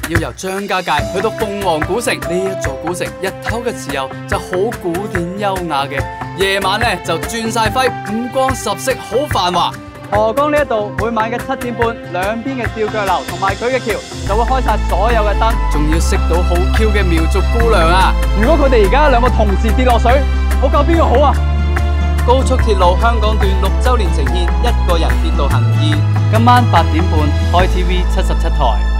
要由張家界去到鳳凰古城，呢一座古城日頭嘅時候就好古典優雅嘅，夜晚咧就轉晒輝，五光十色，好繁華。 河江呢一度每晚嘅7點半，兩邊嘅吊腳樓同埋佢嘅橋就會開晒所有嘅燈， 仲要識到好 Q 嘅苗族姑娘啊！ 如果佢哋而家兩個同時跌落水，我救邊個好啊？ 高速鐵路香港段6週年呈現，一個人跌到行2，今晚8點半開 TV77台。